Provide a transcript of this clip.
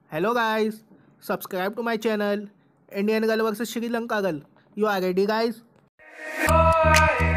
Hello guys, subscribe to my channel Indian Girl vs Sri Lanka Girl. You are ready guys?